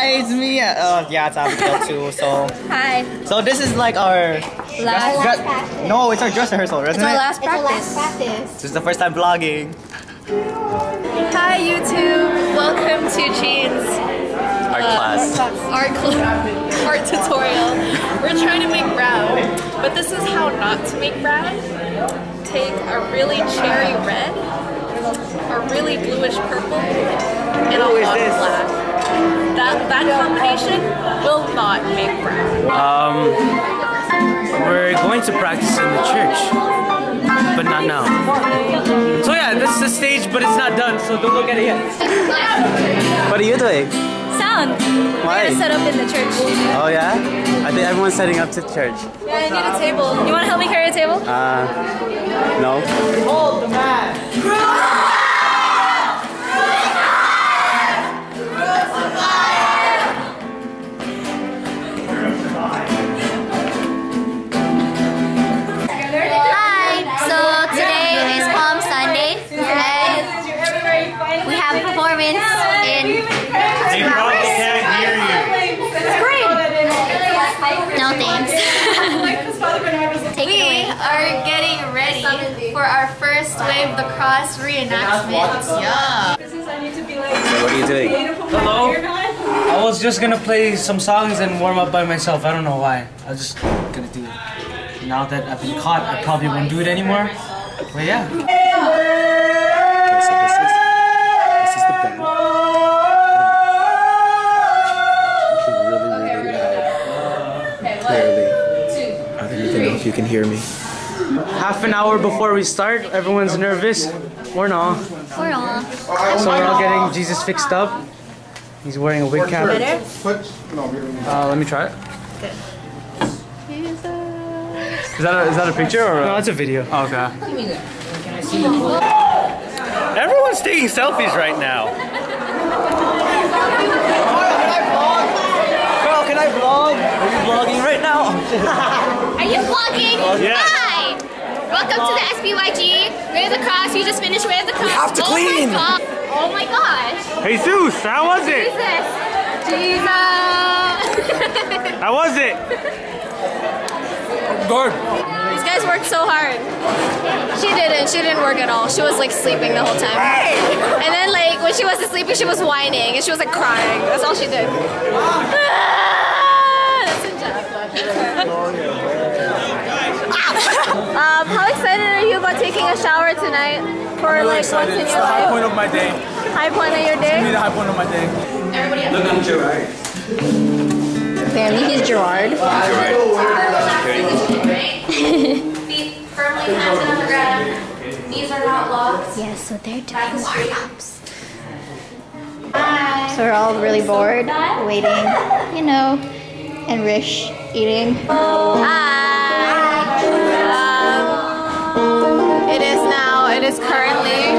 Hi, it's me. Yeah, it's Abigail too. So Hi. So this is like our Last no, it's our dress rehearsal, isn't It's our it? last practice. This is the first time vlogging. Hi YouTube. Welcome to Chain's Art class. art tutorial. We're trying to make brown, but this is how not to make brown. Take a really cherry red, a really bluish purple, and a lot of black. That combination will not make brown. We're going to practice in the church, but not now. So yeah, this is the stage, but it's not done, so don't look at it yet. What are you doing? Sound. Why? We're gonna set up in the church. Oh yeah? I think everyone's setting up to church. Yeah, I need a table. You wanna help me carry a table? No. Hold the mat. We have a performance in... They probably can't hear you. No thanks. We are getting ready for our first Wave the Cross reenactment. Yeah. What are you doing? Hello? I was just gonna play some songs and warm up by myself. I don't know why. I was just gonna do it. Now that I've been caught, I probably won't do it anymore. But yeah. So this is the band. Really loud. Clearly. I don't even know if you can hear me. Half an hour before we start, everyone's nervous. Or not. We're on. So we're all getting Jesus fixed up. He's wearing a wig cap. Let me try it. Is that a picture or? No, it's a video. Oh, okay. Everyone's taking selfies right now. Girl, can I vlog? Are you vlogging right now? Are you vlogging? Yes. Hi! Welcome to the SBYG. Wave the Cross. We just finished Wave the Cross. We have to clean. Oh my gosh. Jesus, how was it? Jesus. How was it? Good. These guys worked so hard. She didn't work at all. She was like sleeping the whole time. And then like when she wasn't sleeping, she was whining and she was like crying. That's all she did. That's a job. How excited are you about taking a shower tonight? For I'm really like excited. once in It's your the high life? point of my day. High point of your It's gonna be day? the high point of my day. Look at Gerard. Apparently he's Gerard. Feet firmly planted on the ground. Knees are not locked. Yeah, so they're doing warm-ups. So we're all really bored, waiting, you know, and Rish eating. Hi! It is currently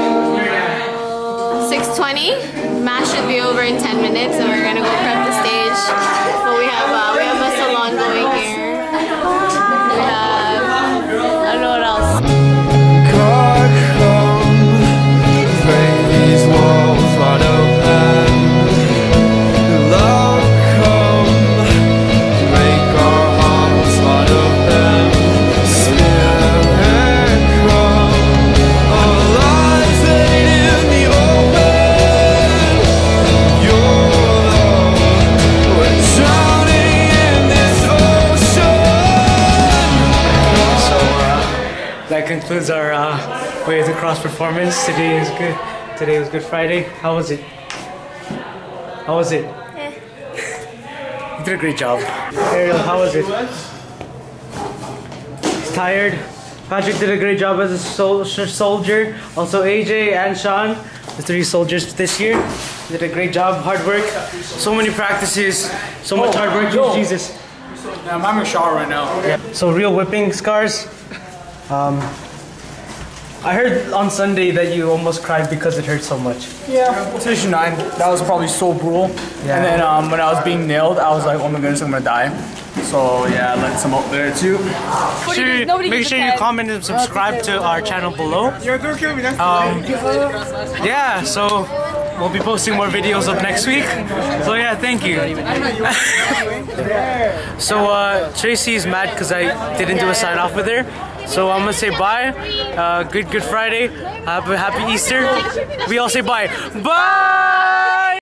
6:20. Mass should be over in 10 minutes and we're gonna go prep the stage. But we have a salon going here. We have, I don't know what else. That concludes our Wave the Cross performance. Today is good. Today was Good Friday. How was it? How was it? You did a great job. Ariel, how was it? Tired. Patrick did a great job as a soldier. Also AJ and Sean, the 3 soldiers this year, did a great job. Hard work. So many practices. So much hard work. Jesus. I'm in the shower right now. Yeah. So real whipping scars. I heard on Sunday that you almost cried because it hurt so much. Yeah. Station 9, that was probably so brutal. Yeah. And then when I was being nailed, I was like, oh my goodness, I'm gonna die. So yeah, I let some out there too. Make sure you comment and subscribe to our channel below. Yeah, so we'll be posting more videos of next week. So yeah, thank you. So Tracy's mad because I didn't do a sign off with her. So I'm gonna say bye. Good Friday. Happy Easter. We all say bye. Bye.